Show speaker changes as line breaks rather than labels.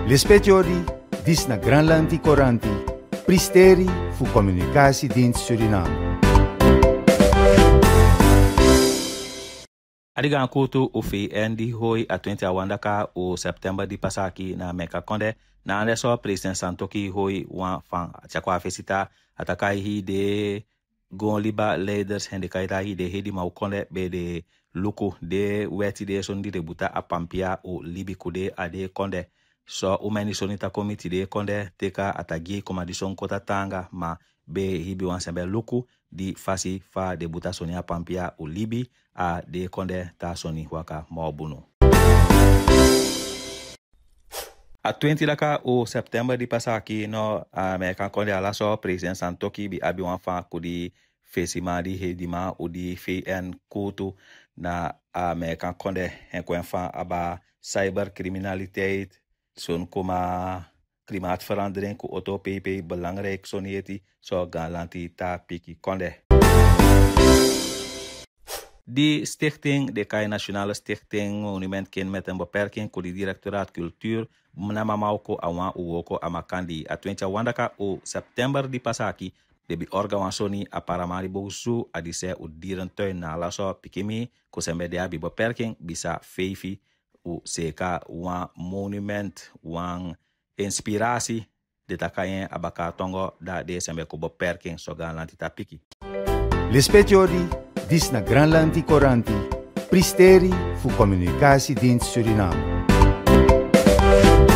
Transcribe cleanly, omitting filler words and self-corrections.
Lespetiori, dis na Granlandi Coranti, Pristeri fu Communicatiedienst Suriname.
Adigan kutu ufi endi hoi a 20 awandaka o September di pasaki na meka konde na andeso president Santoki hoi wan fan chakwa fesita atakai hi de gon liba leaders hende kaita hi de hedi ma konde be de luku de weti de sondi de buta apampia o libi kude ade konde so umeni sonita komiti de konde teka atagi komadison kota tanga ma be hibi wan sembe luku di fasi fa de buta sonia pampia o libi a de konde ta soni waka maobuno. A 20 laka o September di pasaki no American konde ala so president Santoki bi abi wan fa kudi fesima di hedima o di FN kutu na American konde en fa aba cybercriminaliteit son koma klimaatverandering ku auto PP belangrijk sonieti so galanti ta piki konde. Die stichting, de KAI Nationale Stichting Monument Ken met een beperking ku di Directoraat Cultuur mnamamauko awan uwoko amakandi a 20 wandaka o September di pasaki de bi orgawasoni a paramari bosu adise u dierentuin na laso pikimi ku sembe de abi beperking bisa feifi u seka wan monument wan inspirasi de takayen abaka tongo da de sembe ku beperking so galanti tapiki.
Lespetiori, dis na Granlandi Coranti, Pristeri fu Communicatiedienst Suriname.